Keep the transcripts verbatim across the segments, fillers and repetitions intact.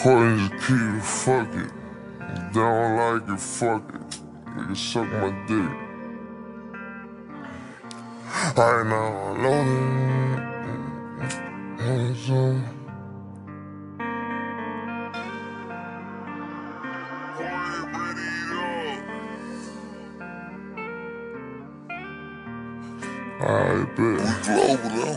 Recording just keep it, fuck it. If they don't like it, fuck it. You can suck my dick. Right now, I'm loading. Hands up. Alright, bet. We global though.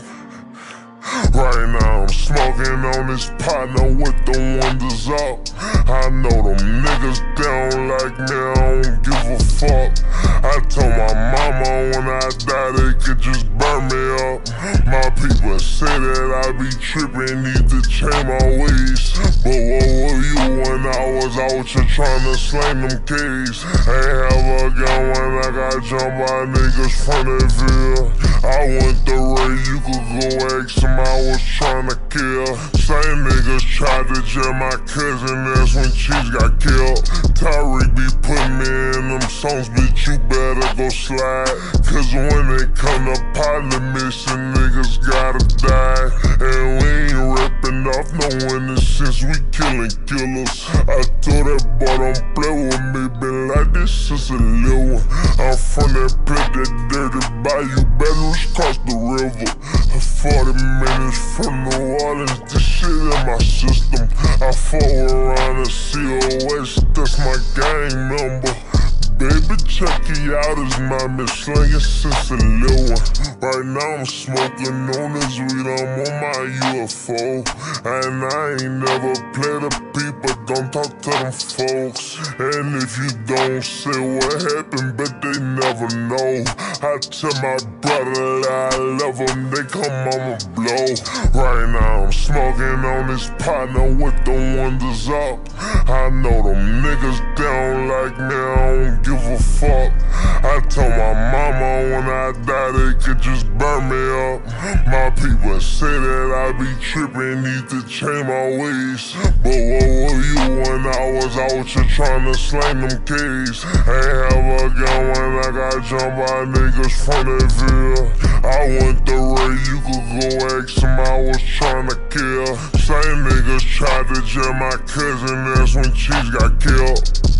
Right now I'm smoking on this partner with the windows up. I know them niggas don't like me, I don't give a fuck. I told my mama when I die they could just burn me up. My people say that I be tripping, need to change my ways. But what were you when I was out here trying to slang them K's? Ain't have a gun when I got jumped by niggas from the ville. I went the raid, you could go ask them I was trying to kill. Same niggas tried to jail my cousin, that's when Cheese got killed. Tyreek be putting me in them songs, bitch, you better go slide. Cause when it come to pilot mission, niggas gotta die. And we ain't ripping off no winners since we killing killers. I told that boy don't play with me, been like this since a little one. I'm from that pit, that dirty bayou, Belarus across the river. forty minutes from New Orleans, this shit in my system. I fall around a C O S, that's my gang member. Baby, check it out, it's my miss slinging since a little one. Right now I'm smoking on this weed, I'm on my U F O. And I ain't never played the people, don't talk to them folks. And if you don't say what happened, but they never know. I tell my brother that I love them, they come on a blow. Right now I'm smoking on this partner with the windows up. I know them niggas don't like me, I don't give a fuck. I told my mama when I die they could just burn me up. My people say that I be tripping, need to change my ways. But what were you when I was out here trying to slang them K's? Ain't have a gun when I got jumped by niggas from the ville. I went the raid, you could go ask them I was trying to kill. Same niggas tried to jail my cousin, that's when Cheese got killed.